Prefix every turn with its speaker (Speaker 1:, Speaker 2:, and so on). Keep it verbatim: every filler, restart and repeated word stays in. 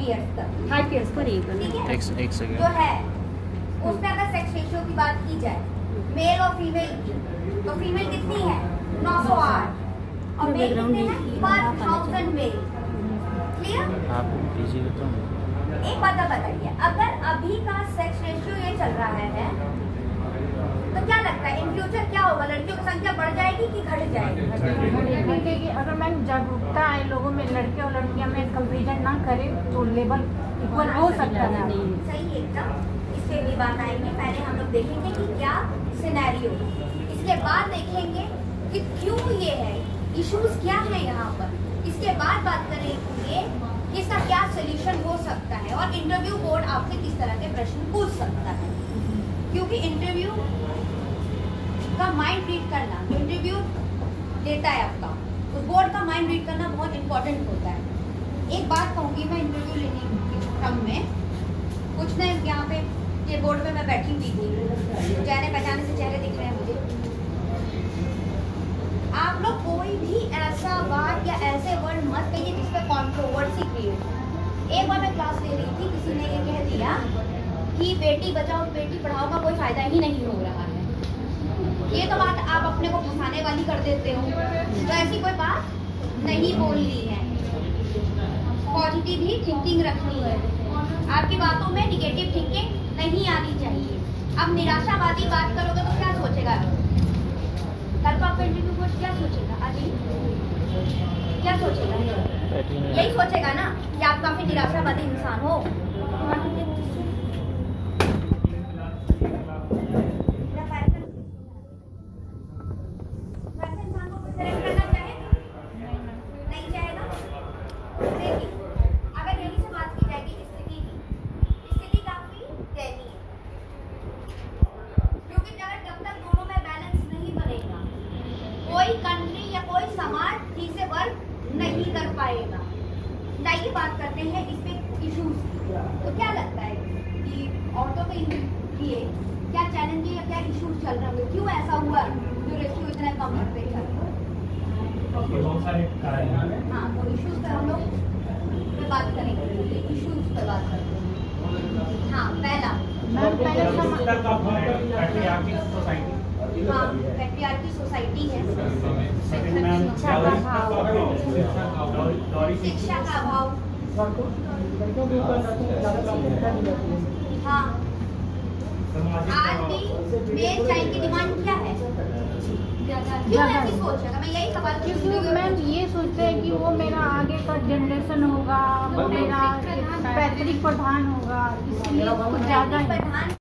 Speaker 1: Years तक,
Speaker 2: five years पर
Speaker 1: ठीक है।
Speaker 3: एक एक सेकंड
Speaker 1: जो है उसमें अगर सेक्स रेशियो की बात की जाए मेल और फीमेल की, तो फीमेल कितनी है नौ सौ आठ और मेल कितने हैं वन थाउजेंड मेल। क्लियर?
Speaker 3: आप इजी बताओ।
Speaker 1: एक बात आप बताइए, अगर अभी का सेक्स रेशियो ये चल रहा है तो क्या लगता है इन फ्यूचर क्या होगा? लड़कियों की संख्या बढ़ जाएगी कि घट जाएगी?
Speaker 4: क्योंकि अगर मैम जागरूकता आए लोगों में, लड़के और लड़कियां में कंपेरिजन ना करें तो लेवल इक्वल हो सकता है।
Speaker 1: सही एकदम, इस पे भी बात आएगी। पहले हम लोग देखेंगे कि क्या सिनेरियो, इसके बाद देखेंगे कि क्यों ये है, इश्यूज क्या है यहाँ पर, इसके बाद बात करेंगे कि इसका क्या सोल्यूशन हो सकता है और इंटरव्यू बोर्ड आपसे किस तरह के प्रश्न पूछ सकता है। क्योंकि इंटरव्यू का माइंड रीड करना, जो इंटरव्यू देता है आपका, उस बोर्ड का माइंड रीड करना बहुत इंपॉर्टेंट होता है। एक बात कहूँगी मैं इंटरव्यू लेने के क्रम में, कुछ ने यहाँ पे ये बोर्ड पे मैं बैठी हुई थी, जाने पहचाने से चेहरे दिख रहे हैं मुझे। आप लोग कोई भी ऐसा बात या ऐसे वर्ड मत कहिए जिसपे कंट्रोवर्सी क्रिएट हो। एक बार मैं क्लास ले रही थी, किसी ने ये कह दिया कि बेटी बचाओ बेटी पढ़ाओ का कोई फायदा ही नहीं हो रहा है। ये तो बात आप अपने को फंसाने वाली कर देते हो, तो ऐसी कोई बात नहीं बोलनी है। पॉजिटिव ही थिंकिंग रखनी है, आपकी बातों में निगेटिव थिंकिंग नहीं आनी चाहिए। अब निराशावादी बात करोगे तो क्या सोचेगा कल का आपका इंटरव्यू बोर्ड, क्या सोचेगा? अजी क्या सोचेगा? यही सोचेगा ना कि आप काफी निराशावादी इंसान हो। कोई कंट्री या कोई समाज ठीक से वर्क नहीं कर पाएगा। आइए बात करते हैं इस पे इश्यूज की। तो क्या लगता है कि औरतों के लिए क्या चैलेंज या क्या इश्यूज चल रहे होंगे, क्यों ऐसा हुआ जो रेशियो इतना कम पे चल रहा है?
Speaker 5: बहुत सारे कारण हैं।
Speaker 1: हाँ, तो इश्यूज पे हम लोग पे बात करेंगे, इश्यूज पे बात करते हैं। हाँ, पहला हाँ पैट्रियार्की सोसाइटी है, शिक्षा का अभाव। हाँ, आज भी मेल चाइल्ड की डिमांड क्या है? क्यों ऐसी सोच है? मैं यही सवाल
Speaker 4: क्योंकि मैम ये सोचते हैं कि वो मेरा आगे का जनरेशन होगा, मेरा पैतृक प्रधान होगा, इसलिए कुछ ज्यादा